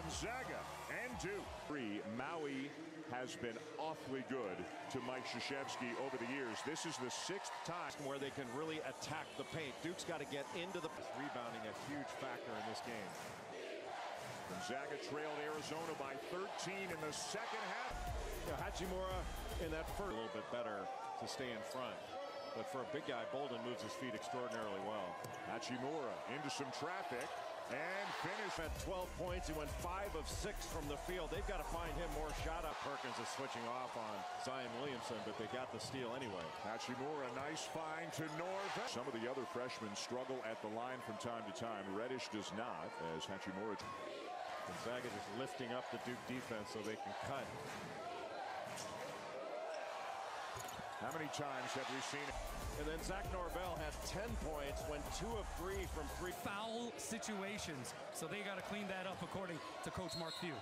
Gonzaga and Duke. Maui has been awfully good to Mike Krzyzewski over the years. This is the 6th time where they can really attack the paint. Duke's got to get into the rebounding, a huge factor in this game. Gonzaga trailed Arizona by 13 in the second half. Hachimura in that first a little bit better to stay in front. But for a big guy, Bolden moves his feet extraordinarily well. Hachimura into some traffic and finished at 12 points. He went 5 of 6 from the field. They've got to find him more shot up. Perkins is switching off on Zion Williamson, but they got the steal anyway. Hachimura, nice find to Norvell. Some of the other freshmen struggle at the line from time to time. Reddish does not, as Hachimura. Gonzaga just lifting up the Duke defense so they can cut. How many times have we seen it? And then Zach Norvell had 10 points, went 2 of 3 from 3 foul situations. So they got to clean that up, according to Coach Mark Few.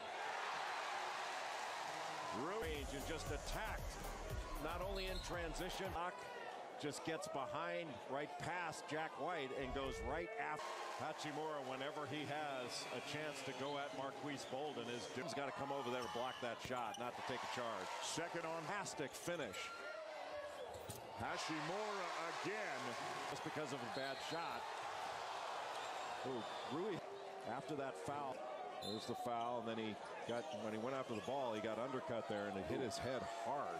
Range and just attacked, not only in transition. Just gets behind right past Jack White and goes right after Hachimura whenever he has a chance to go at Marquise Bolden. He's got to come over there to block that shot, not to take a charge. Second on fantastic finish. Hachimura again. Just because of a bad shot. Rui after that foul. There's the foul, and then when he went after the ball, he got undercut there and it hit his head hard.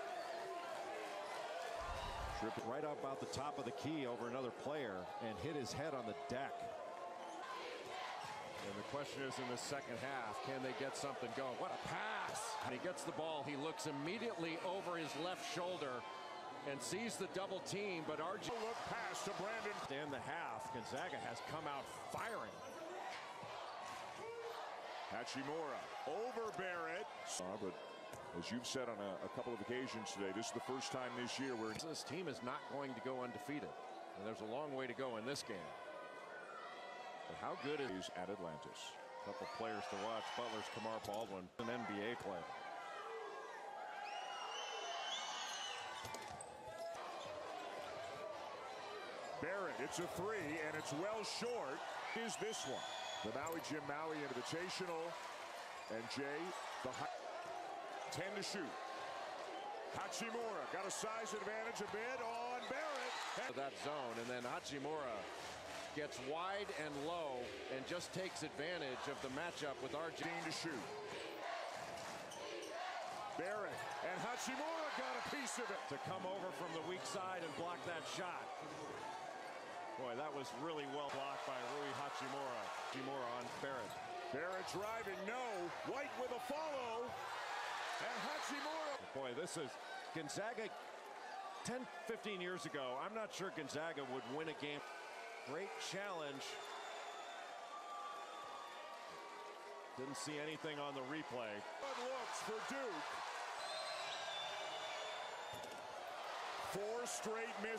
Tripped right up about the top of the key over another player and hit his head on the deck. And the question is, in the second half, can they get something going? What a pass! And he gets the ball. He looks immediately over his left shoulder and sees the double team, but RJ look pass to Brandon. In the half, Gonzaga has come out firing. Hachimura over Barrett. But as you've said on a couple of occasions today, this is the first time this year where this team is not going to go undefeated. And there's a long way to go in this game. But how good is at Atlantis? A couple players to watch. Butler's Kamar Baldwin, an NBA player. Barrett, it's a 3, and it's well short. Is this one? The Maui Jim Maui Invitational. And Jay, the 10 to shoot. Hachimura got a size advantage a bit on Barrett. That zone, and then Hachimura gets wide and low and just takes advantage of the matchup with RJ. To shoot. Barrett and Hachimura got a piece of it. To come over from the weak side and block that shot. Boy, that was really well blocked by Rui Hachimura. Hachimura on Barrett. Barrett driving, no. White with a follow. And Hachimura. Boy, this is Gonzaga 10, 15 years ago. I'm not sure Gonzaga would win a game. Great challenge. Didn't see anything on the replay. Good looks for Duke. 4 straight misses.